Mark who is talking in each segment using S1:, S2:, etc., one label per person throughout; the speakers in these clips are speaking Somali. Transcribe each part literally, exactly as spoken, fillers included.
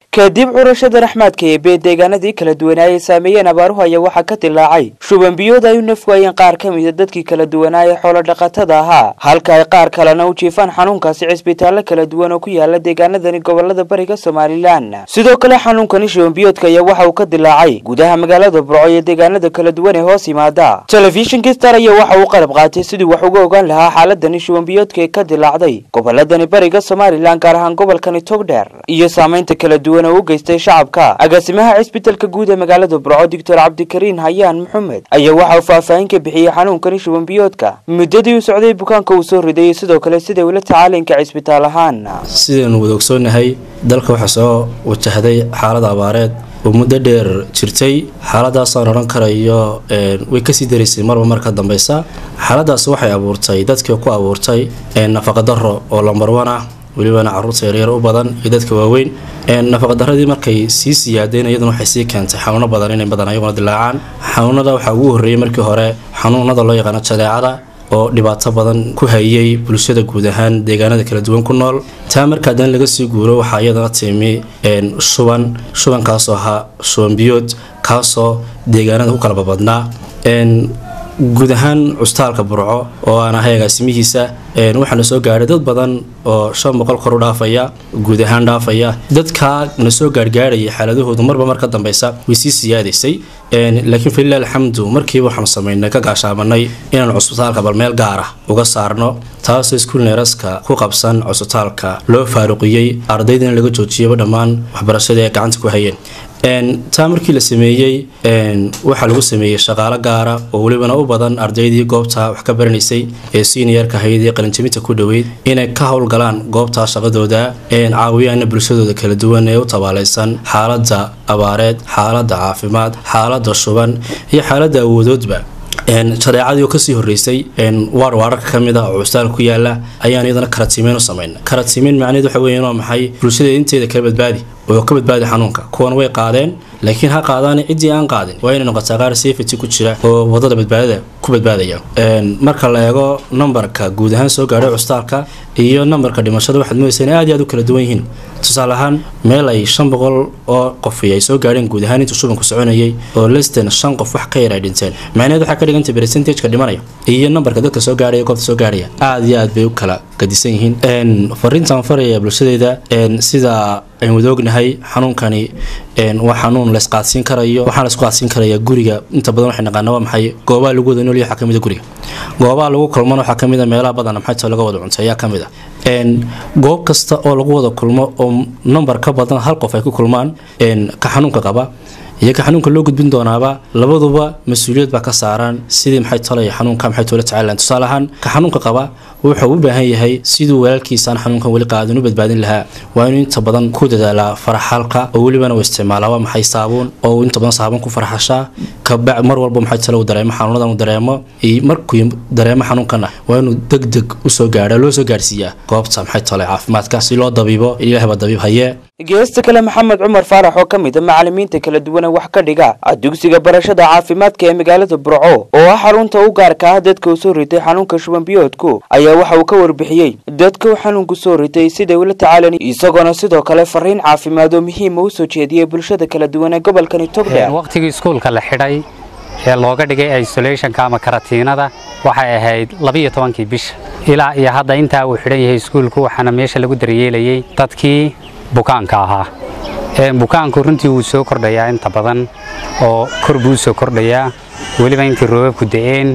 S1: kadib curashada raxmaadka ee beedeegaanadii kala duwanaaye saameeyeen abaaruhu ayaa waxaa ka dilaacay shuban biyood ay u nafwaayeen qaar ka mid ah dadkii kala duwanaaye xoolo dhaqatada ahaa halka ay qaar kalena u jiifaan xanuunkaasi cisbitaallo kala duwan oo ku yaala deegaanadani gobolada bariga Soomaaliland. sidoo kale xanuunkani shuban biyoodka ayaa waxa uu ka dilaacay gudaha magaalada Burco iyo deegaanada kala duwan ee hoos yimaada. Telefishinka Star ayaa waxa uu qalab qaatay sidii wax uga ogaan lahaa xaaladani shuban biyoodka ee ka dilaacday goboladani bariga Soomaaliland gaar ahaan gobolkani Togdheer iyo saameynta kala duwan oo u geystay shacabka. agaasimaha cisbitaalka guud ee magaalada Burco Doctor Cabdikariin Hayaan Maxamed ayaa waxa uu faahfaahin ka bixiyay xanuunkani shuban biyoodka muddadii uu socday bukaanka uu soo riday sidoo kale sida uu la tacaalinka cisbitaal ahaan.
S2: sideen wada ogsoonahay dalka waxa soo wajahday xaalad abaareed oo muddo dheer jirtay. xaaladaas oo oran karayo ee way ka sii dareysay marba marka dambaysa. xaaladaas waxay abuurtay dadkii ku abuurtay nafaqo darro oo lambar one ah waliba carruurta yaryar u badan iyo dadka waaweyn. nafaqo darradii markay sii siyaadeen iyaduna waxay sii keentay xanuuno badan inay badan ayaguna dilaacaan. xanuunada waxa ugu horreeyay markii hore xanuunada loo yaqaan jadeecada oo dhibaato badan ku hayay bulshada guud ahaan deegaanada kala duwan ku nool. taa marka dan laga sii guuro waxa iyadana timi een shuban shuban kaas oo ha shuban biyood kaasoo deegaanada ku kala badnaa. een guud ahaan custaalka Burco oo aan ahay agaasimihiisa een waxaana soo gaaray dad badan oo shan boqol kor u dhaafaya guud ahaan dhaafaya. dadka na soo gaargaaray xaaladahoodu marba marka dambaysa way sii siyaadaysay. een laakiin fiilal alxamdu markii waxaan sameeynay ka gaashaamanay inaan cusbitaalka bal meel gaar ah uga saarno taasoo iskuul neeraska ku qabsan cusbitaalka loo faaruqiyay ardaydana laga joojiyay dhammaan waxbarashada ay gacanta ku hayeen. een taa markii la sameeyay een waxa lagu sameeyay shaqaale gaar ah oo waliba u badan ardaydii goobta wax ka baranaysay ee seniorka hay'adii qalinjabinta ku dhaweyd inay ka howlgalaan goobta shaqadooda een caawiyaan bulshadooda kala duwan ee u tabaalaysan xaaladda abaareed, xaaladda caafimaad, xaaladda shuban iyo xaaladda awoodoodba. een shareecadii oo ka sii horeysay een waar waararka kamid ah oo cusbitaal ku yaala ayaan iyadana karatiimeen u sameeynaa. karatiimeen macnaheedu waxa weeyaan waa maxay bulshada inteeda kala badbaadi oo ka badbaadi xanuunka kuwan way qaadeen laakiin ha qaadaan cidii aan qaadin waa inay noqotaa qaar safety ku jira oo wadada badbaadada ku badbaadaya. een marka la eego numberka guud ahaan soo gaaray cusbitaalka iyo numberka dhimashada waxaad mooyeen aad iyo aad u kala duwan yihiin. tusaale ahaan meel ay shan boqol oo qof ay soo gaareen guud ahaan inta shubanku soconayay oo less than shan qof wax ka yar ay dhinteen macnaheedu waxa ka dhigantay percentage ka dhimanaya iyo numberka dadka soo gaaraya goobta soo gaaraya aad iyo aad bay u kala gadisan yihiin. een fariintan faraya bulshadeeda een sida ay wadognahay xanuunkani een waa xanuun la isqaadsiin karayo waxaan la isku qaadsiin karayaa guriga inta badan waxay naqaanaa waa maxay goobaha lagu wada nool yahay ka mid ah guriga goobaha lagu kulmo waxa ka mid ah meelaha badan maxay laga wada cunto ayaa ka mid ah. een goob kasta oo lagu wada kulmo oo number ka badan hal qof ay ku kulmaan een ka xanuunka qaba iyo ka xanuunka loo gudbin doonaaba labaduba mas'uuliyad ba ka saaran sidii maxay talay xanuunka maxay tolo tacaalan. tusaale ahaan ka xanuunka qaba wuxuu u baahan yahay sidoo walaalkiisa xanuunkan wali qaadan u badbaadin lahaa waa inuu inta badan ku dadaala faraxalka oo waliba uu isticmaalo maxay saabuun oo inta badan saabuun ku farxasha ka baac mar walba maxay talo dareemo xanuunadan u dareemo iyo markuu dareemo xanuunkana waa inuu degdeg u soo gaaro loo soo gaarsiiyaa goobta maxay talo caafimaadka si loo dabiibo ilaahay ba dabiib haye.
S1: geesta kale Maxamed Cumar Faarax oo kamid ah macallimiinta kala duwan wax ka dhiga dugsiga barashada caafimaadka ee magaalada Burco oo ah xarunta u gaarka ah dadka soo ritay xanuunka shuban biyoodku ayaa waxa uu ka warbixiyay dadka xanuunku soo ritay sida uu la tacaalan isagoo sidoo kale fariin caafimaad oo muhiim ah u soo jeediyay bulshada kala duwan ee gobolkan Togdheer.
S3: waqtigii iskuulka la xidhay ee looga dhigay isolation ka ama karatiinada waxay ahayd laba iyo tobankii bisha ilaa iyo hadda inta uu xidhan yahay iskuulku waxana meesha lagu daryeelayay dadkii bukaanka ahaa. ee bukaanku runtii uu soo kordhayaa inta badan oo kor buu soo kordhayaa waliba intii roobabku da'een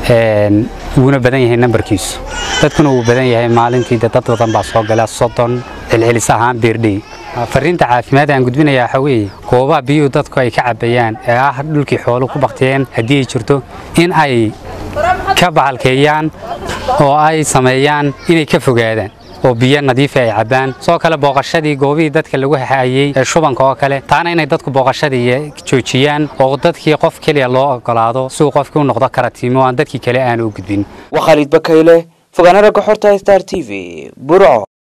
S3: een wuuna badan yahay numberkiisu dadkuna uu badan yahay maalintii dad badan baa soo gala soddon celcelis ahaan beerdhay. fariinta caafimaad aan gudbinayaa waxa weeye goobaha biyo dadku ay ka cabayaan ee ah dhulkii xoolo ku baqtiyeen haddii ay jirto in ay ka bahalkeeyaan oo ay sameeyaan inay ka fogaadaan oo biyo nadiif ah ay cabaan. soo kale booqashadii goobihii dadka lagu hayay ee shubanka oo kale taana inay dadku booqashadii joojiyaan oo dadkii qof kaliya loo ogolaado si uu qofku u noqdo karatiimo aan dadkii kale aan u gudbin.
S1: Khalid Bakayle fogaanada ka xorta Star T V Burco.